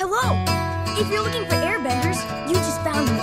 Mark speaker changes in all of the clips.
Speaker 1: Hello! If you're looking for airbenders, you just found me.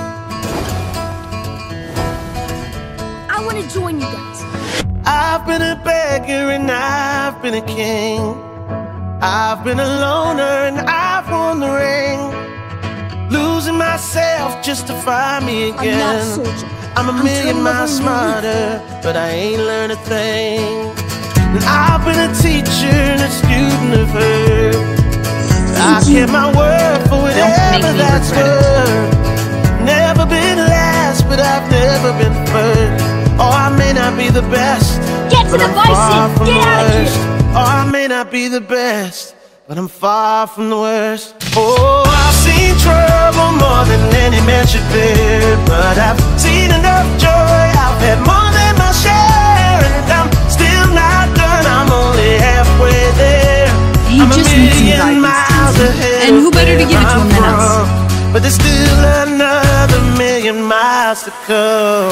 Speaker 1: I want to join you guys.
Speaker 2: I've been a beggar and I've been a king. I've been a loner and I've won the ring. Losing myself just to find me again.
Speaker 1: I'm not a soldier.
Speaker 2: I'm a million miles smarter, but I ain't learned a thing. And I've been a teacher and a student of her. I kept my word for whatever that's worth. Never been last, but I've never been first. Or I may not be the best.
Speaker 1: Get to the bison! Get out of here!
Speaker 2: Or I may not be the best, but I'm far from the worst. Oh, I've seen trouble more than any man should bear, but I've seen enough joy. I've had more than my share, and I'm still not done. I'm only halfway there.
Speaker 3: He just needs some guidance, and who better to give it to him than us?
Speaker 2: But there's still another million miles to go.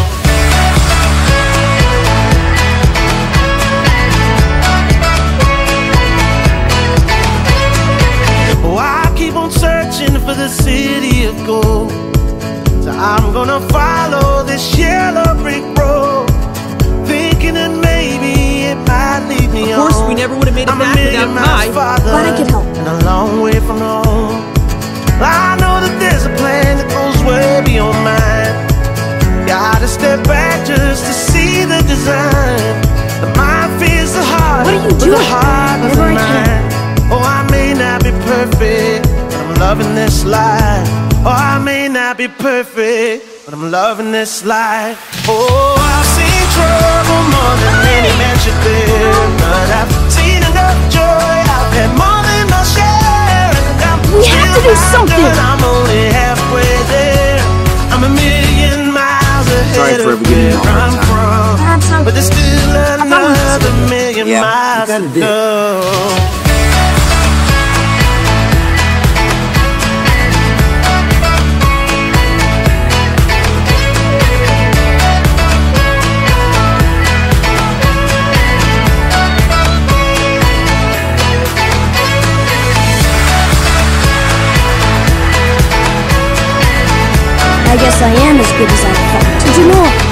Speaker 2: Oh, I keep on searching for the city of gold. So I'm gonna follow this yellow brick road, thinking that maybe it might lead me on.
Speaker 3: Of course, we never would have made it back without my
Speaker 2: father,
Speaker 1: but I can help.
Speaker 2: and a long way from home. I know that there's a plan that goes way beyond mine. Gotta step back just to see the design. The mind feels the heart,
Speaker 1: what are you
Speaker 2: but
Speaker 1: doing?
Speaker 2: the heart is
Speaker 1: Never
Speaker 2: mine. Oh, I may not be perfect, but I'm loving this life. Oh, I may not be perfect, but I'm loving this life. Oh, I've seen trouble more than any man should bear, but I've seen enough joy. I've had more than my share, and I'm
Speaker 1: We have to do something.
Speaker 2: I'm only halfway there. I'm a million miles ahead of where I'm from, but there's still another million miles to go.
Speaker 1: I guess I am as good as I thought. Did you know